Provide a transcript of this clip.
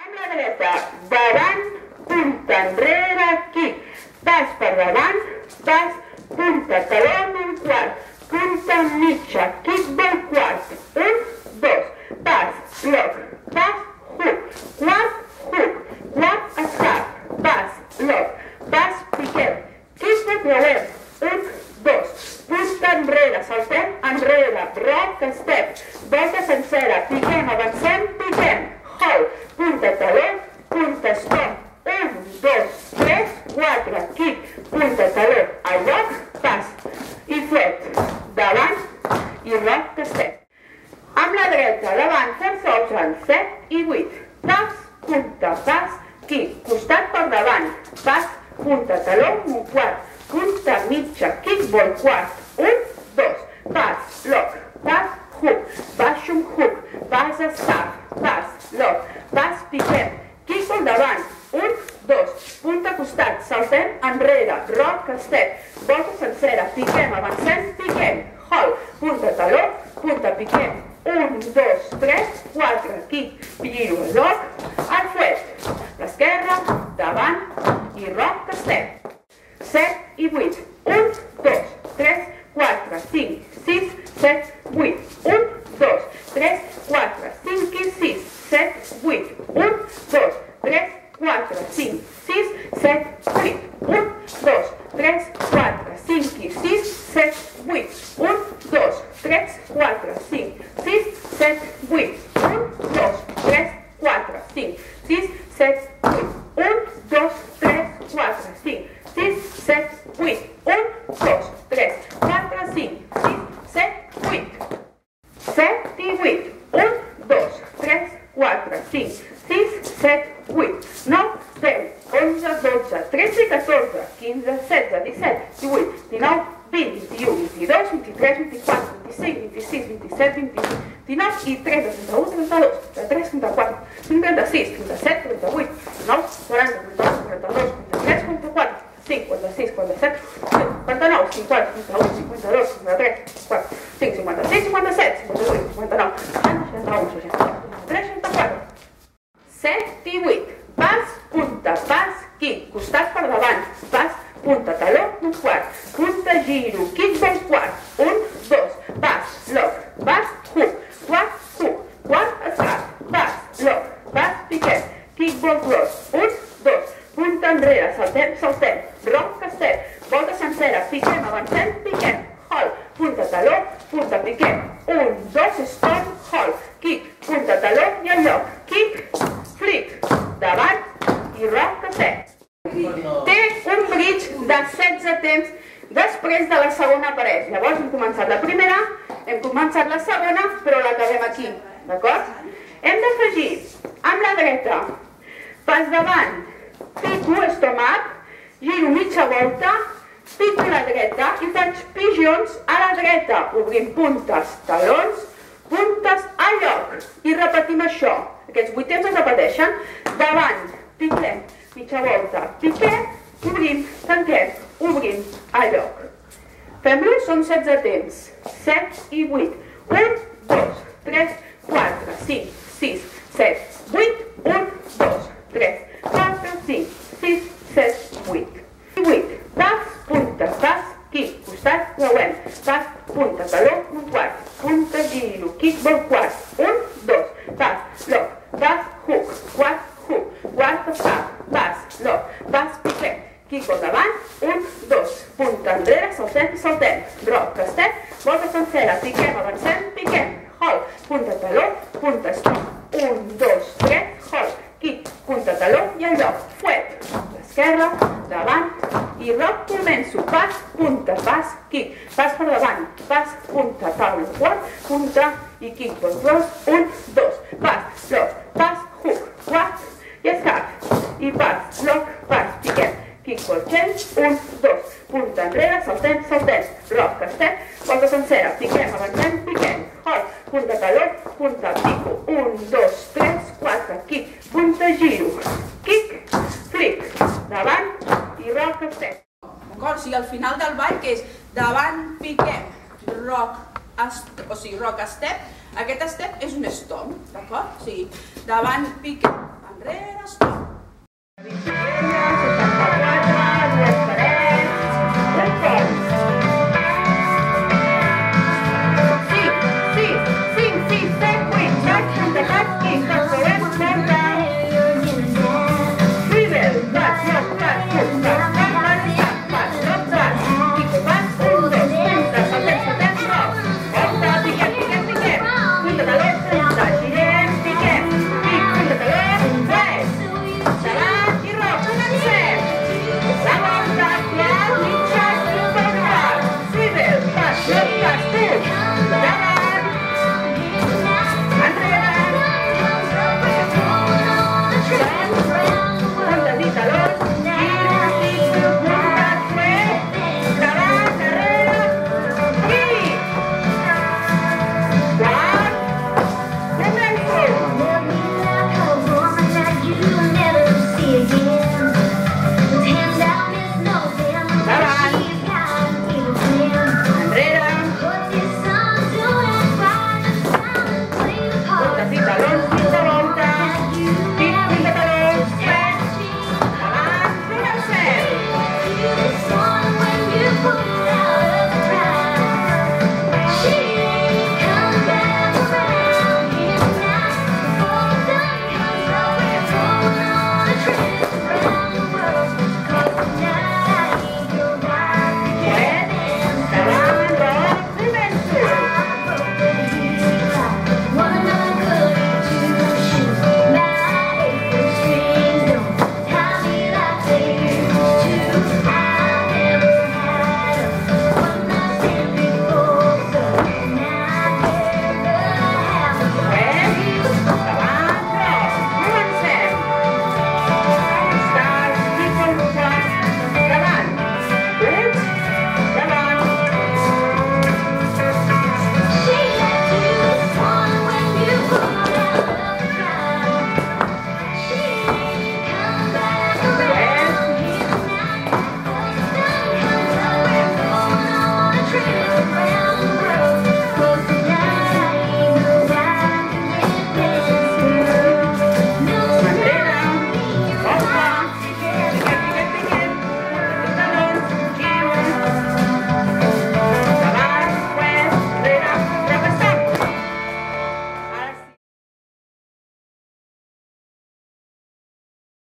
Amb la dreta, davant, punta enrere, quic. Pas per davant, pas, punta, taló en un quart, punta mitja, quic del quart. 1, 2, pas, lock, pas, hook, quart, escap, pas, lock, pas, piquem, quic de creuem. 1, 2, punta enrere, saltem enrere, rock, step, volta sencera, piquem, avancem, piquem, hold, punta taló, punta stop. 1, 2, 3, 4, quic, punta taló, al lloc, pas, i flet, davant, i rock, step. Amb la dreta, davant, força option, 7 i 8, pas, quic, costat per davant, pas, punta taló, un quart, punta mitja, quick ball quart, 1, 2, pas, lock, pas, hook, baix un hook, pas, escap, pas, lock, pas, piquem, quick ball davant, 1, 2, punta costat, saltem enrere, rock, step, volta sencera, piquem, avancem, piquem, hold, punta taló, punta, piquem, 1, 2, 3, 4, quick, giro, lock, al fuet, l'esquerra, davant, i rock, step. 7 i 8, 1, 2, 3, 4, 5, 6, 7, 8, 1, 2, 3, 4, 5 i 6, 7, 8, 1, 2, 3, 4, 5, 6, 7, 8, 1, 2, 3, 4, 5 i 6, 7, 8, 1, 2, 3, 4, 5, 6, 7, 8, 1, 2, 3, 4, 5, 6, 7, 8, 1, 2, 3, 4, 5, 6, 7, 8, 1, 2, 3, 4, 5, 6, 7, 8. 7 i 8, 1, 2, 3, 4, 5, 6, 7, 8, 9, 10, 11, 12, 13 i 14, 15, 16, 17, 18, 19, 20, 21, 22, 23, 24, 25, 26, 27, 28, 29 i 30, 31, 32, 33, 34, 36, 37, 38, 39, 40, 41, 42, 43, 44, 56, 47, 59, 50, 51, 52, 53, 54, 5, 56, 57, 58, 59, 60, 61, 62, 63, 64. 7 i 8, pas, punta, pas, quic, costat per davant, pas, punta, taló, un quart, punta, giro, quic del quart, 1, 2, pas, lock, pas, hook, quart, escap, pas, lock, pas, piquem, quic del cross, 1, 2, punta enrere, saltem, rock, step, volta sencera, piquem, avancem, piquem, hold, punta, taló, punta, piquem, 1, 2, stop, hold, quic, punta, taló i al lloc, quic, flick, davant i rock, step. Té un bridge de 16 temps després de la segona paret. Llavors hem començat la primera, hem començat la segona, però l'acabem aquí, d'acord? Hem d'afegir amb la dreta, pas davant, pico, estomac, giro mitja volta, pico a la dreta i faig pigeons a la dreta, obrim puntes, talons, puntes al lloc. I repetim això, aquests 8 temps es repeteixen, davant, piquem, mitja volta, piquem, obrim, tanquem, obrim, al lloc. Fem-lo, són 16 temps, 7 i 8, 1, 2, 3, 4, 5, 6, 7, 8, 1, 2, 3, 4, 5, 6, 7, 8. 8, pas, punta, pas, quic, costat, creuem, pas, punta, taló, un quart, punta, giro, quic del quart, 1, 2, pas, lock, pas, hook, quart, escap, pas, lock, pas, piquem, quic del davant, 1, 2, punta enrere, saltem, rock, step, volta sencera, piquem, avancem, piquem, hold, punta, taló, punta, stop, 1, 2, 3, hold, quic, punta, taló i al lloc, fuet, l'esquerra, davant i rock, començo, pas, punta, pas, quic, pas per davant, pas, punta, taula, quart, punta i quic, per cross, 1, 2, pas, lock, pas, hook, quart i escap, i pas, lock, pas, piquem, quic, per change, 1, 2, punta enrere, saltem, rock, step, volta sencera, piquem, avancem, piquem, hold, punta, taló, punta, pico, 1, 2, 3, 4, quic, punta, giro, quic, flick, davant i rock, step. D'acord? O sigui, al final del ball, que és davant, piquem, rock, rock, step, aquest step és un stomp, d'acord? O sigui, davant, piquem, enrere, stop. Bicicleta,